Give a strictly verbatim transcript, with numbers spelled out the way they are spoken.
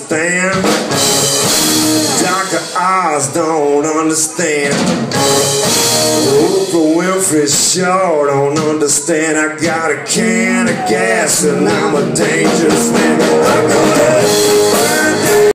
understand. Doctor Oz don't understand. Oprah Winfrey sure don't understand. I got a can of gas and I'm a dangerous man. I'm gonna